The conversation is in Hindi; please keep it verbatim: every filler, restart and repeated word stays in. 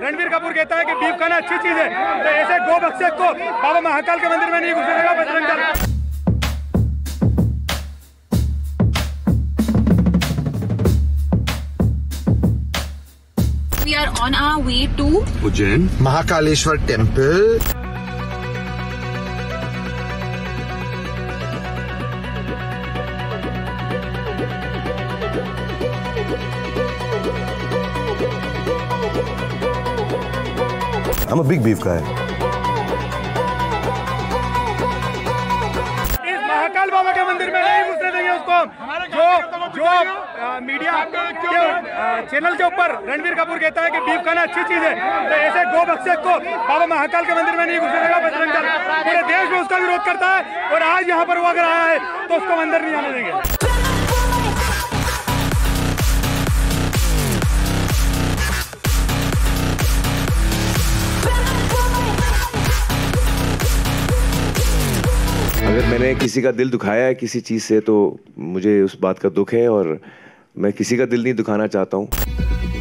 रणबीर कपूर कहता है कि बीफ खाना अच्छी चीज है, तो ऐसे गो भक्षक को बाबा महाकाल के मंदिर में नहीं घुसने देगा Bajrang Dal. We are on our way to Ujjain Mahakaleshwar Temple. I'm a big beef guy. इस महाकाल बाबा के मंदिर में नहीं घुसने देंगे उसको। जो जो आ, मीडिया के चैनल के ऊपर रणबीर कपूर कहता है कि बीफ खाना अच्छी चीज है, तो ऐसे गो भक्षक को बाबा महाकाल के मंदिर में नहीं घुसने देगा बजरंग दल। पूरे देश में उसका विरोध करता है और आज यहाँ पर वो अगर आया है तो उसको अंदर नहीं आने देंगे। अगर मैंने किसी का दिल दुखाया है किसी चीज़ से तो मुझे उस बात का दुख है और मैं किसी का दिल नहीं दुखाना चाहता हूँ।